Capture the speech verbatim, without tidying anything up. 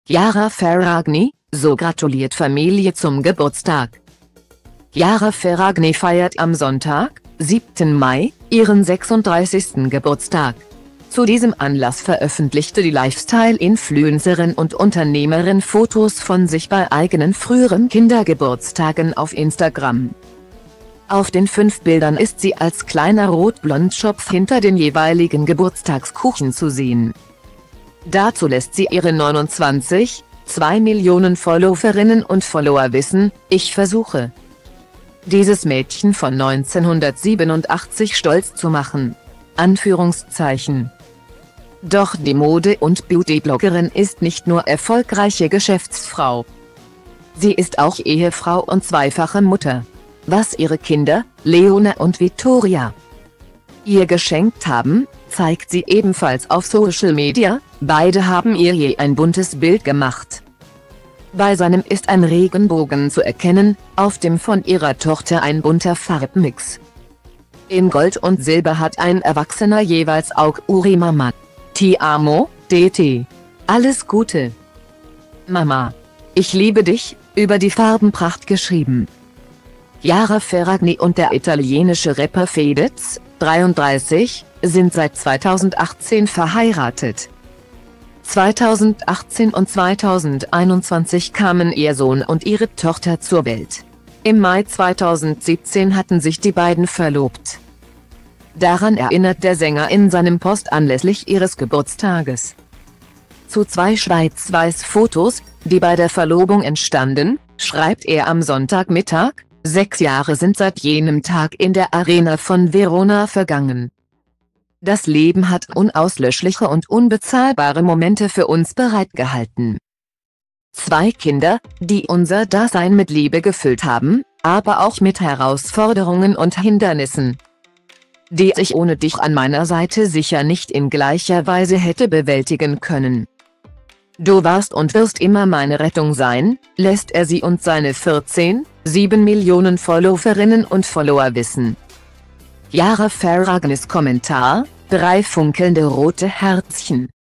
Chiara Ferragni, so gratuliert Familie zum Geburtstag. Chiara Ferragni feiert am Sonntag, siebten Mai, ihren sechsunddreißigsten Geburtstag. Zu diesem Anlass veröffentlichte die Lifestyle-Influencerin und Unternehmerin Fotos von sich bei eigenen früheren Kindergeburtstagen auf Instagram. Auf den fünf Bildern ist sie als kleiner Rotblondschopf hinter den jeweiligen Geburtstagskuchen zu sehen. Dazu lässt sie ihre neunundzwanzig Komma zwei Millionen Followerinnen und Follower wissen: Ich versuche, dieses Mädchen von neunzehnhundertsiebenundachtzig stolz zu machen. Anführungszeichen. Doch die Mode- und Beauty-Bloggerin ist nicht nur erfolgreiche Geschäftsfrau. Sie ist auch Ehefrau und zweifache Mutter. Was ihre Kinder, Leona und Vittoria, ihr geschenkt haben, zeigt sie ebenfalls auf Social Media. Beide haben ihr je ein buntes Bild gemacht. Bei seinem ist ein Regenbogen zu erkennen, auf dem von ihrer Tochter ein bunter Farbmix. In Gold und Silber hat ein Erwachsener jeweils Auguri Mama, Ti amo, D T. Alles Gute, Mama. Ich liebe dich, über die Farbenpracht geschrieben. Chiara Ferragni und der italienische Rapper Fedez, dreiunddreißig, sind seit zweitausendachtzehn verheiratet. zweitausendachtzehn und zweitausendeinundzwanzig kamen ihr Sohn und ihre Tochter zur Welt. Im Mai zweitausendsiebzehn hatten sich die beiden verlobt. Daran erinnert der Sänger in seinem Post anlässlich ihres Geburtstages. Zu zwei Schwarz-Weiß-Fotos, die bei der Verlobung entstanden, schreibt er am Sonntagmittag: Sechs Jahre sind seit jenem Tag in der Arena von Verona vergangen. Das Leben hat unauslöschliche und unbezahlbare Momente für uns bereitgehalten. Zwei Kinder, die unser Dasein mit Liebe gefüllt haben, aber auch mit Herausforderungen und Hindernissen, die ich ohne dich an meiner Seite sicher nicht in gleicher Weise hätte bewältigen können. Du warst und wirst immer meine Rettung sein, lässt er sie und seine vierzehn Komma sieben Millionen Followerinnen und Follower wissen. Chiara Ferragnis Kommentar: Drei funkelnde rote Herzchen.